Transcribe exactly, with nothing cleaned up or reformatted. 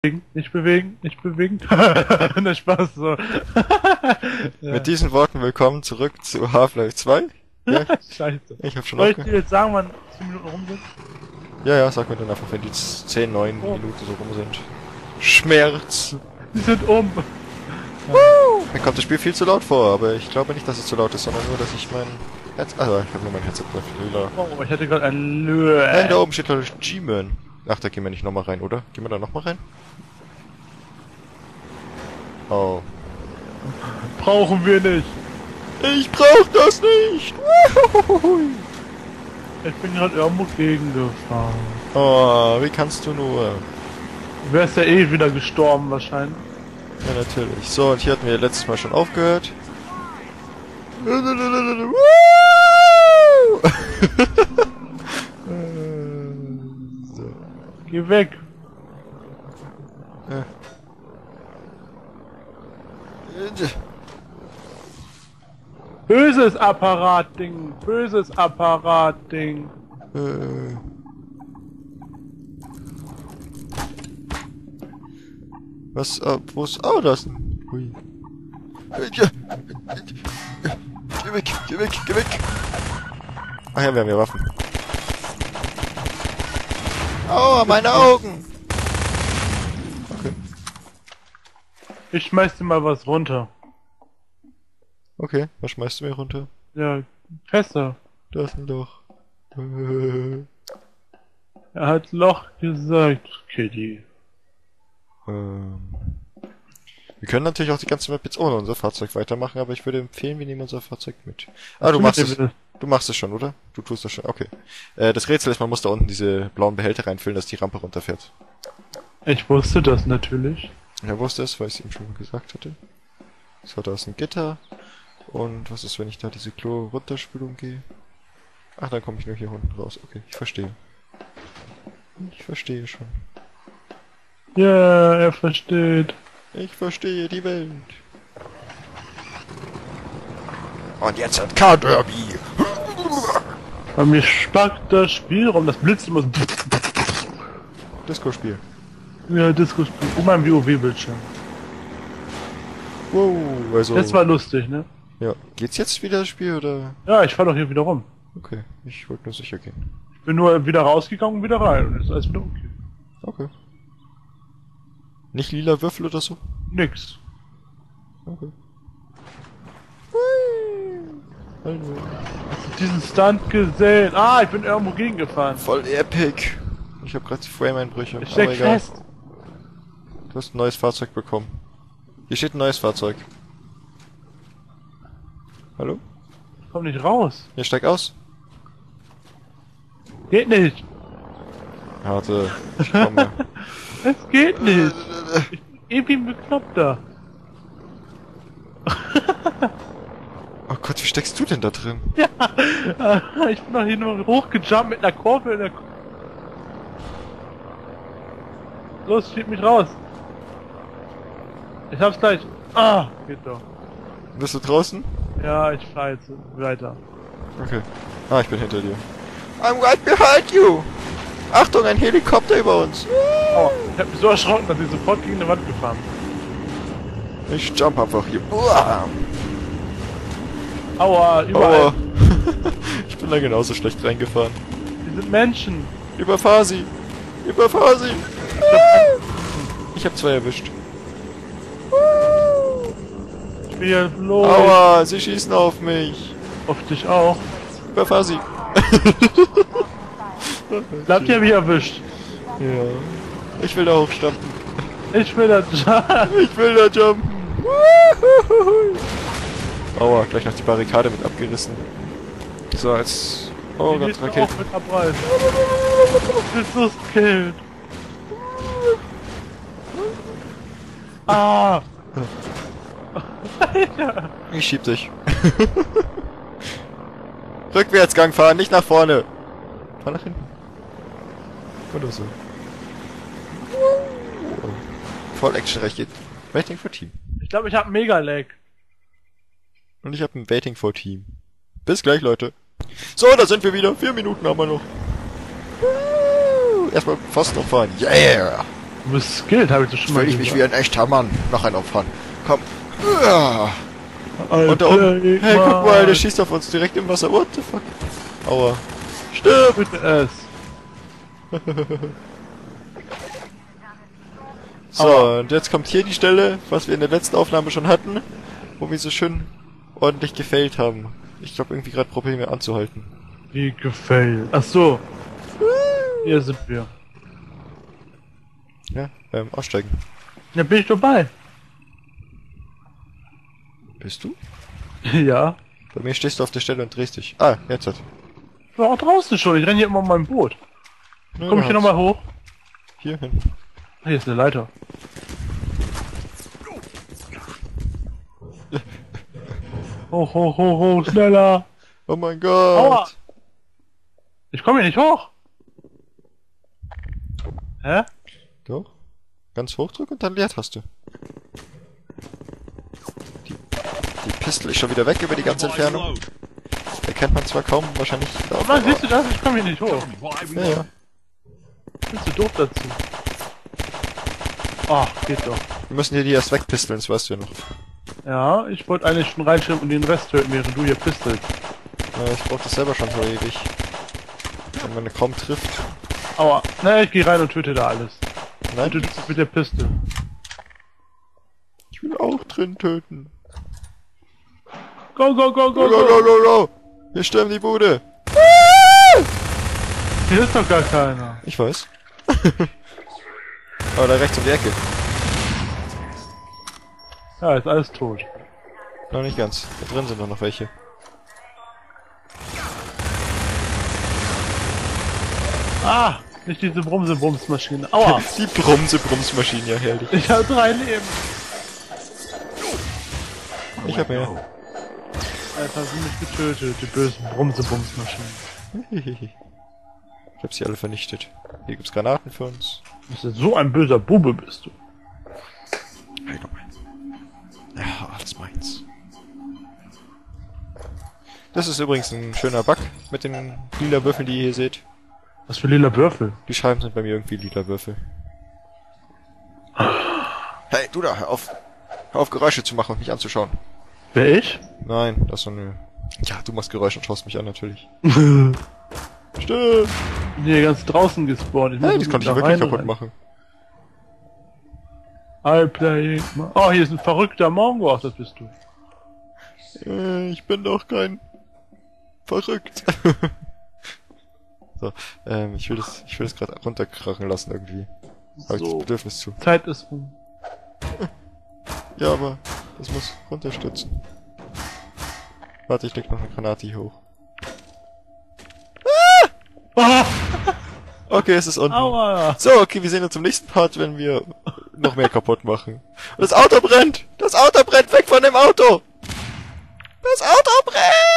Nicht bewegen, nicht bewegen. Na Spaß so. Ja. Mit diesen Worten willkommen zurück zu Half-Life zwei. Ja? Scheiße. Ich hab schon Soll ich dir jetzt sagen, wann zehn Minuten rum sind? Ja, ja, sag mir dann einfach, wenn die zehn, neun oh. Minuten so rum sind. Schmerz. Die sind um. Woo! Mir kommt das Spiel viel zu laut vor, aber ich glaube nicht, dass es zu laut ist, sondern nur, dass ich mein Herz... Also, ich habe nur mein Headset drauf. Oh, ich hatte gerade ein Lö. Nein, da oben steht glaube ich G-Man. Ach, da gehen wir nicht nochmal rein, oder? Gehen wir da nochmal rein? Oh. Brauchen wir nicht. Ich brauch das nicht. Ich bin gerade irgendwo gegengefahren. Oh, wie kannst du nur? Du wärst ja eh wieder gestorben wahrscheinlich. Ja, natürlich. So, und hier hatten wir letztes Mal schon aufgehört. So. Geh weg. Ja. Böses Apparatding, böses Apparatding. Äh. Was, äh, wo ist, oh, da ist ein, hui. Geh weg, geh weg, geh weg. Ach ja, wir haben ja Waffen. Aua, meine Augen! Okay. Ich schmeiß dir mal was runter. Okay, was schmeißt du mir runter? Ja, Fässer. Da ist ein Loch. Er hat Loch gesagt, Kitty. Ähm. Wir können natürlich auch die ganze Map jetzt ohne unser Fahrzeug weitermachen, aber ich würde empfehlen, wir nehmen unser Fahrzeug mit. Ah, du machst es. Du machst es schon, oder? Du tust das schon. Okay. Äh, das Rätsel ist, man muss da unten diese blauen Behälter reinfüllen, dass die Rampe runterfährt. Ich wusste das natürlich. Er wusste es, weil ich es ihm schon gesagt hatte. So, da ist ein Gitter. Und was ist, wenn ich da diese Klo-Runterspülung gehe? Ach, dann komme ich nur hier unten raus. Okay, ich verstehe. Ich verstehe schon. Ja, er versteht. Ich verstehe die Welt. Und jetzt ein Car-Derby. Bei mir spackt das Spiel rum, das blitzt immer so. Disco-Spiel. Ja, Disco-Spiel. Immer im WoW-Bildschirm. Wow, also... Das war lustig, ne? Ja. Geht's jetzt wieder das Spiel, oder? Ja, ich fahr doch hier wieder rum. Okay, ich wollte nur sicher gehen. Ich bin nur wieder rausgegangen und wieder rein und ist alles wieder okay. Okay. Nicht lila Würfel oder so? Nix. Okay. Hallo. Hast du diesen Stunt gesehen? Ah, ich bin irgendwo gegengefahren. Voll epic. Ich habe gerade die Frame-Einbrüche. Ich steck fest. Du hast ein neues Fahrzeug bekommen. Hier steht ein neues Fahrzeug. Hallo? Ich komm nicht raus. Hier, steig aus. Geht nicht. Warte, ich komme. Es geht nicht. Ich bin irgendwie ein Bekloppter. Oh Gott, wie steckst du denn da drin? Ja, ich bin doch hier nur hochgejumpt mit einer Kurve in der... Los, schieb mich raus. Ich hab's gleich. Ah, geht doch. Bist du draußen? Ja, ich fahr jetzt weiter. Okay. Ah, ich bin hinter dir. I'm right behind you! Achtung, ein Helikopter über uns! Oh, ich hab mich so erschrocken, dass ich sofort gegen die Wand gefahren bin. Ich jump einfach hier. Uah. Aua, überall. Aua. Ich bin da genauso schlecht reingefahren. Die sind Menschen. Überfahr sie! Überfahr sie! Ich hab zwei erwischt. Ich bin hier los. Aua, sie schießen auf mich. Auf dich auch. Überfahr sie. Bleibt ihr mich erwischt. Ja. Ich will da hochstampfen. Ich will da jumpen. Ich will da jumpen. Aua, gleich noch die Barrikade mit abgerissen. So, als... Oh Gott, Raketen. Mit abreißen. Bist du skilled. Ah! Alter. Ich schieb dich. Rückwärtsgang fahren, nicht nach vorne. Fahr nach hinten. Oder so. Voll actionreich. Waiting for Team. Ich glaube, ich habe mega Lag. Und ich habe ein Waiting for Team. Bis gleich, Leute. So, da sind wir wieder. Vier Minuten haben wir noch. Erstmal Pfosten umfahren. Yeah! Du bist skilled, habe ich das schon mal Fühl ich gesagt. mich wie ein echter Mann. Noch ein Opfern. Komm. Ja. Alter, Und da oben. Hey, guck mal, der Mann. schießt auf uns direkt im Wasser. What the fuck? Aua. Stirb bitte es. So, Aua. und jetzt kommt hier die Stelle, was wir in der letzten Aufnahme schon hatten, wo wir so schön ordentlich gefailt haben. Ich glaube irgendwie gerade Probleme anzuhalten. Wie gefällt. Ach so. Hier sind wir. Ja, ähm, aussteigen. Ja, bin ich dabei. Bist du? Ja. Bei mir stehst du auf der Stelle und drehst dich. Ah, jetzt hat. Ich war auch draußen schon. Ich renne hier immer um mein Boot. Ja, Komm ich hier nochmal hoch? Hier hin. Ah, hier ist eine Leiter. Hoch, hoch, hoch, hoch, schneller. Oh mein Gott. Aua. Ich komme hier nicht hoch. Hä? Doch. Ganz hochdrück und dann Leertaste. Die, die Pistole ist schon wieder weg über die ganze Entfernung. Erkennt man zwar kaum, wahrscheinlich. Oh Mann, siehst du das? Ich komme hier nicht hoch. Ja, ja. Bist du doof dazu? Ach, geht doch. Wir müssen hier die erst wegpisteln, das weißt du ja noch. Ja, ich wollte eigentlich schon reinschieben und den Rest töten, während du hier pistelst. Ja, ich brauch das selber schon so ewig. Wenn man kaum trifft. Aua. Na, ich gehe rein und töte da alles. Nein, Du tötest mit der Piste. ich will auch drin töten. Go, go, go, Go, go, go, go. go, go, go! Wir stürmen die Bude! Hier ist doch gar keiner. Ich weiß. Aber da rechts um die Ecke. Ja, ist alles tot. Noch nicht ganz. Da drin sind doch noch welche. Ah, nicht diese Brumse-Brumsmaschine. Aua. Die Brumse-Brumsmaschine, ja herrlich. Ich habe drei Leben. Ich hab mehr. Alter, haben sie mich getötet, die bösen Brumse-Brumsmaschinen. Ich hab sie alle vernichtet. Hier gibt's Granaten für uns. Bist du so ein böser Bube bist du? Hey, doch mal. Ja, alles meins. Das ist übrigens ein schöner Bug mit den lila Würfeln, die ihr hier seht. Was für lila Würfel? Die Scheiben sind bei mir irgendwie lila Würfel. Hey, du da, hör auf. Hör auf, Geräusche zu machen und mich anzuschauen. Wer ich? Nein, das ist so eine... Ja, du machst Geräusche und schaust mich an, natürlich. Stimmt. Bin hier ganz draußen gespawnt. Ich muss Hey, das konnte ich da wirklich rein kaputt rein. machen. I play... Oh, hier ist ein verrückter Mongo. Ach, das bist du. Äh, ich bin doch kein... Verrückt. So, ähm, ich will das, ich will das gerade runterkrachen lassen irgendwie. Habe ich das So, Bedürfnis zu. Zeit ist um. Ja, aber das muss runterstützen. Warte, ich leg noch eine Granate hier hoch. Ah! Okay, es ist unten. Aua! So, okay, wir sehen uns im nächsten Part, wenn wir noch mehr kaputt machen. Und das Auto brennt! Das Auto brennt! Weg von dem Auto! Das Auto brennt!